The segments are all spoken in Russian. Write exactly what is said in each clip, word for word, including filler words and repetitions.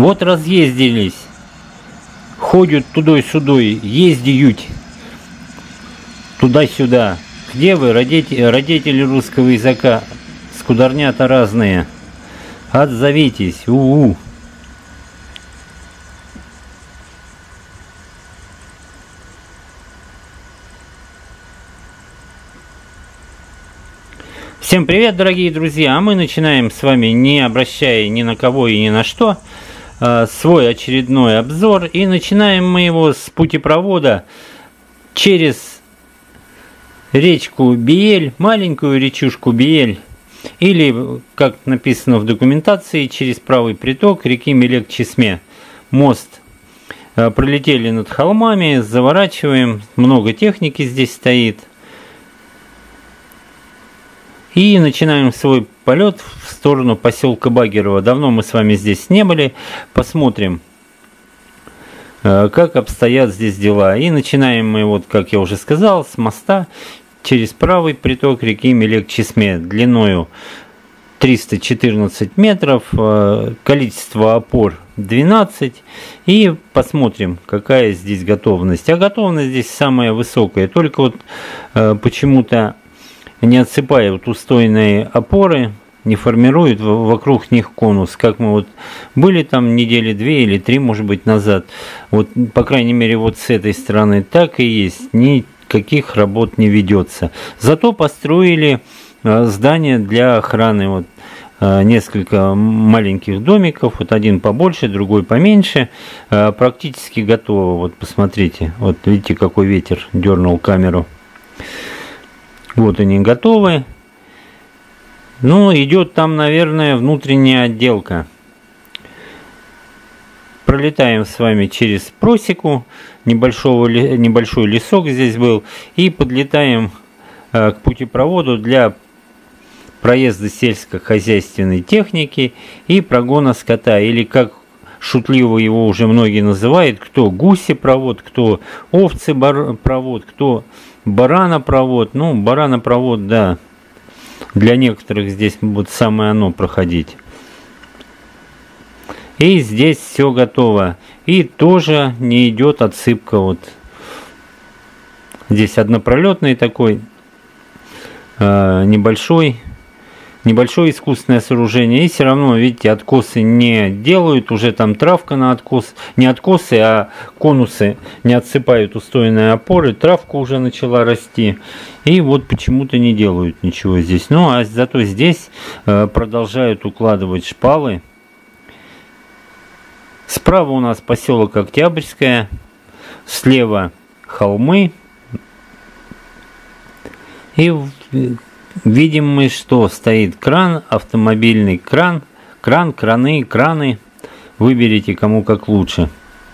Вот разъездились, ходят тудой-сюдой, ездят туда-сюда. Где вы, родители, родители русского языка? Скударнята разные. Отзовитесь. У-у. Всем привет, дорогие друзья! А мы начинаем с вами, не обращая ни на кого и ни на что, свой очередной обзор. И начинаем мы его с путепровода через речку Биель, маленькую речушку Биель, или, как написано в документации, через правый приток реки Мелек-Чесме. Мост. Пролетели над холмами, заворачиваем, много техники здесь стоит. И начинаем свой полет в сторону поселка Багерово. Давно мы с вами здесь не были. Посмотрим, как обстоят здесь дела. И начинаем мы, вот как я уже сказал, с моста через правый приток реки Мелек-Чесме длиною триста четырнадцать метров, количество опор двенадцать. И посмотрим, какая здесь готовность. А готовность здесь самая высокая. Только вот почему-то не отсыпают устойные опоры, не формируют вокруг них конус. Как мы вот были там недели две или три, может быть, назад. Вот, по крайней мере, вот с этой стороны так и есть. Никаких работ не ведется. Зато построили здание для охраны. Вот несколько маленьких домиков. Вот один побольше, другой поменьше. Практически готово. Вот посмотрите. Вот видите, какой ветер дернул камеру. Вот они готовы. Ну, идет там, наверное, внутренняя отделка. Пролетаем с вами через просеку. Небольшого, небольшой лесок здесь был. И подлетаем э, к путепроводу для проезда сельскохозяйственной техники и прогона скота. Или, как шутливо его уже многие называют, кто гусепровод, кто овцепровод, кто баранопровод. Ну, баранопровод, да, для некоторых здесь вот самое оно проходить. И здесь все готово. И тоже не идет отсыпка. Вот здесь однопролетный такой э, небольшой небольшое искусственное сооружение. И все равно, видите, откосы не делают. Уже там травка на откос. Не откосы, а конусы не отсыпают устойные опоры. Травка уже начала расти. И вот почему-то не делают ничего здесь. Ну, а зато здесь э, продолжают укладывать шпалы. Справа у нас поселок Октябрьское. Слева холмы. И видим мы, что стоит кран, автомобильный кран, кран, краны, краны. Выберите, кому как лучше.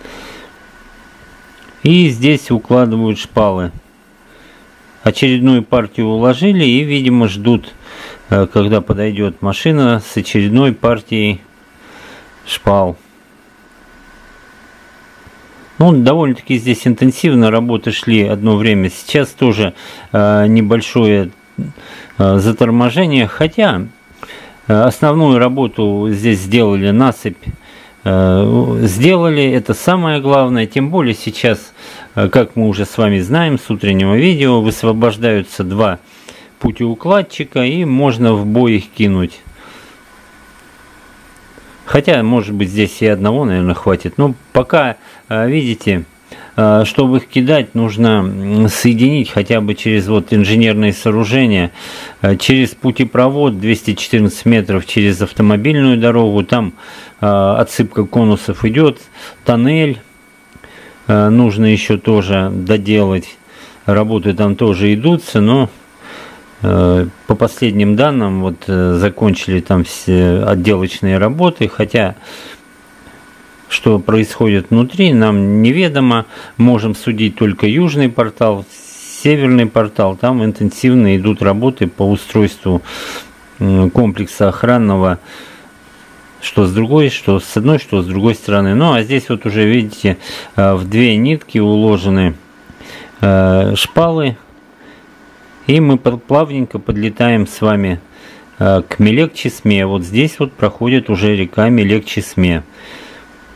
И здесь укладывают шпалы. Очередную партию уложили и, видимо, ждут, когда подойдет машина с очередной партией шпал. Ну, довольно-таки здесь интенсивно работы шли одно время. Сейчас тоже э, небольшое э, заторможение. Хотя э, основную работу здесь сделали, насыпь э, сделали. Это самое главное. Тем более сейчас, э, как мы уже с вами знаем с утреннего видео, высвобождаются два путеукладчика и можно в бой их кинуть. Хотя, может быть, здесь и одного, наверное, хватит. Но пока, видите, чтобы их кидать, нужно соединить хотя бы через вот инженерные сооружения, через путепровод двести четырнадцать метров, через автомобильную дорогу. Там отсыпка конусов идет, тоннель нужно еще тоже доделать. Работы там тоже идутся, но по последним данным, вот закончили там все отделочные работы, хотя что происходит внутри, нам неведомо. Можем судить только южный портал, северный портал. Там интенсивно идут работы по устройству комплекса охранного, что с другой, что с одной, что с другой стороны. Ну а здесь вот уже видите, в две нитки уложены шпалы. И мы плавненько подлетаем с вами к Мелек-Чесме. Вот здесь вот проходит уже река Мелек-Чесме.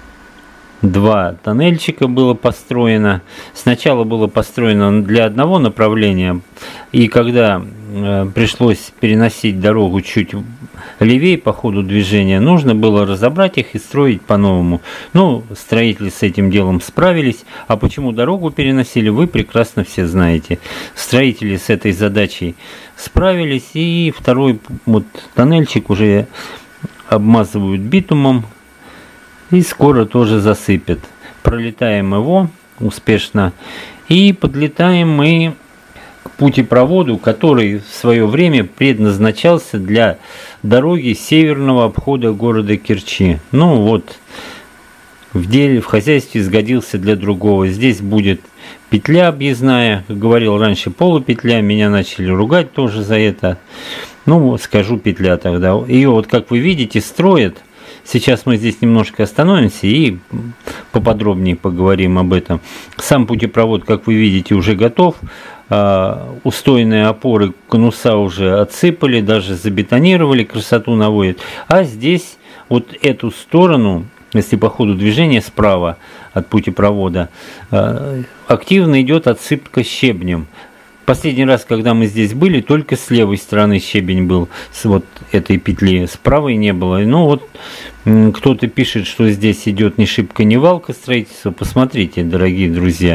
два тоннельчика было построено. Сначала было построено для одного направления, и когда э, пришлось переносить дорогу чуть левее по ходу движения, нужно было разобрать их и строить по-новому. Ну, строители с этим делом справились, а почему дорогу переносили, вы прекрасно все знаете. Строители с этой задачей справились, и второй вот тоннельчик уже обмазывают битумом, и скоро тоже засыпят. Пролетаем его успешно и подлетаем мы к путепроводу, который в свое время предназначался для дороги северного обхода города Керчи. Ну вот, в деле, в хозяйстве сгодился для другого. Здесь будет петля объездная, как говорил раньше, полупетля, меня начали ругать тоже за это. Ну, скажу петля тогда. Ее вот, как вы видите, строят. Сейчас мы здесь немножко остановимся и поподробнее поговорим об этом. Сам путепровод, как вы видите, уже готов. Устойные опоры конуса уже отсыпали, даже забетонировали, красоту наводят. А здесь вот эту сторону, если по ходу движения справа от путепровода, активно идет отсыпка щебнем. Последний раз, когда мы здесь были, только с левой стороны щебень был, с вот этой петли, с правой не было. Ну вот, кто-то пишет, что здесь идет ни шибко, ни валка строительства. Посмотрите, дорогие друзья,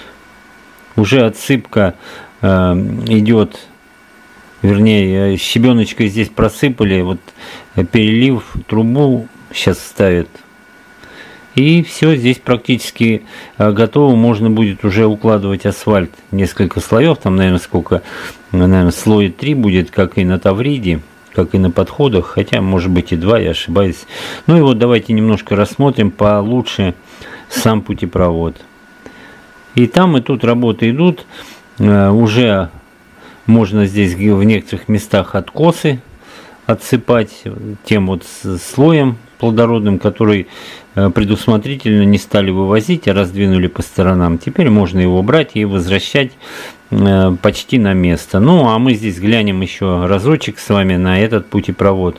уже отсыпка э, идет, вернее, щебеночкой здесь просыпали, вот перелив, трубу сейчас ставят. И все, здесь практически готово, можно будет уже укладывать асфальт. Несколько слоев, там, наверное, сколько, наверное, слоя три будет, как и на Тавриде, как и на подходах, хотя, может быть, и два, я ошибаюсь. Ну и вот давайте немножко рассмотрим получше сам путепровод. И там, и тут работы идут, уже можно здесь в некоторых местах откосы отсыпать тем вот слоем плодородным, который предусмотрительно не стали вывозить, а раздвинули по сторонам. Теперь можно его брать и возвращать почти на место. Ну, а мы здесь глянем еще разочек с вами на этот путепровод.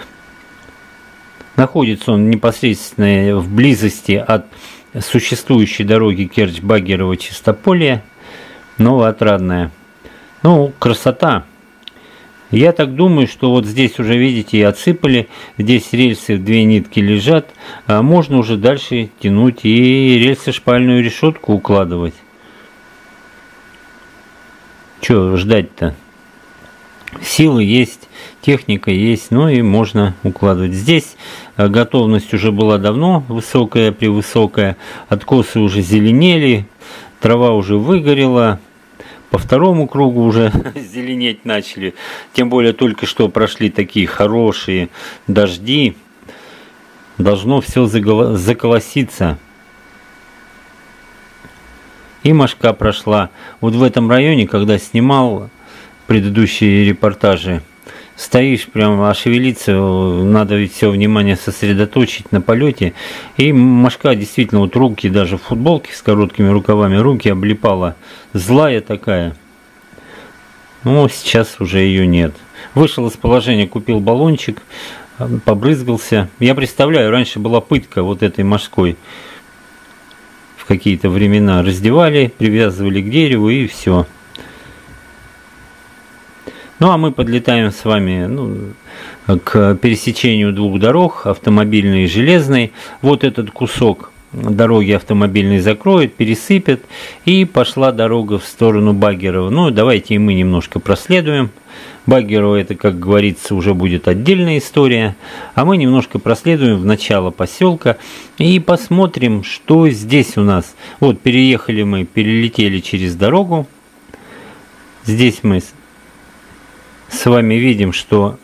Находится он непосредственно в близости от существующей дороги Керчь-Багерово-Чистополье, Новоотрадная. Ну, красота. Я так думаю, что вот здесь уже, видите, и отсыпали, здесь рельсы в две нитки лежат, а можно уже дальше тянуть и рельсо-шпальную решетку укладывать. Че ждать-то? Силы есть, техника есть, ну и можно укладывать. Здесь готовность уже была давно высокая, превысокая, откосы уже зеленели, трава уже выгорела. По второму кругу уже зеленеть начали. Тем более только что прошли такие хорошие дожди. Должно все заколоситься. И мошка прошла. Вот в этом районе, когда снимал предыдущие репортажи, стоишь прямо, а шевелиться, надо ведь все внимание сосредоточить на полете. И мошка действительно, вот руки, даже в футболке с короткими рукавами, руки облипала. Злая такая. Но сейчас уже ее нет. Вышел из положения, купил баллончик, побрызгался. Я представляю, раньше была пытка вот этой мошской. В какие-то времена раздевали, привязывали к дереву и все. Ну, а мы подлетаем с вами ну, к пересечению двух дорог, автомобильной и железной. Вот этот кусок дороги автомобильной закроет, пересыпет, и пошла дорога в сторону Багерова. Ну, давайте и мы немножко проследуем. Багерово, это, как говорится, уже будет отдельная история. А мы немножко проследуем в начало поселка и посмотрим, что здесь у нас. Вот, переехали мы, перелетели через дорогу. Здесь мы с вами видим, что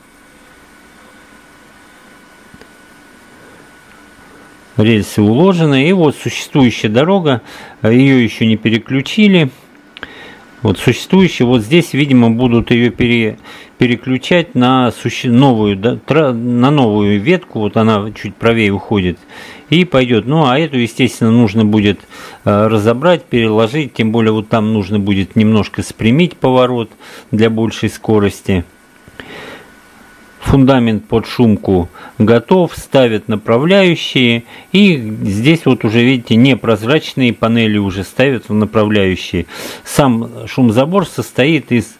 рельсы уложены, и вот существующая дорога, ее еще не переключили. Вот существующая, вот здесь, видимо, будут ее пере, переключать на суще, новую, да, тра, на новую ветку, вот она чуть правее уходит, и пойдет. Ну, а эту, естественно, нужно будет э, разобрать, переложить, тем более вот там нужно будет немножко спрямить поворот для большей скорости. Фундамент под шумку готов, ставят направляющие, и здесь вот уже видите непрозрачные панели уже ставят в направляющие. Сам шумозабор состоит из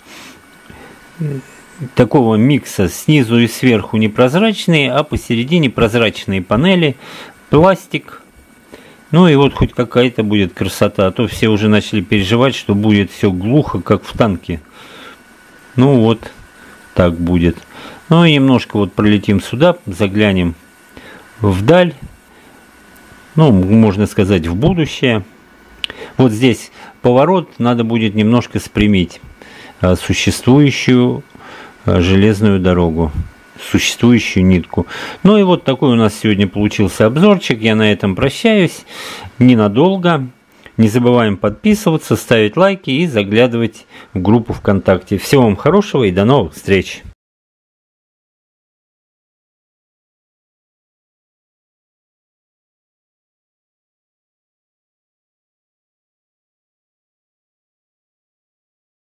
такого микса: снизу и сверху непрозрачные, а посередине прозрачные панели, пластик. Ну и вот хоть какая-то будет красота, а то все уже начали переживать, что будет все глухо, как в танке. Ну вот так будет. Ну и немножко вот пролетим сюда, заглянем вдаль, ну, можно сказать, в будущее. Вот здесь поворот надо будет немножко спрямить существующую железную дорогу, существующую нитку. Ну и вот такой у нас сегодня получился обзорчик. Я на этом прощаюсь ненадолго. Не забываем подписываться, ставить лайки и заглядывать в группу ВКонтакте. Всего вам хорошего и до новых встреч!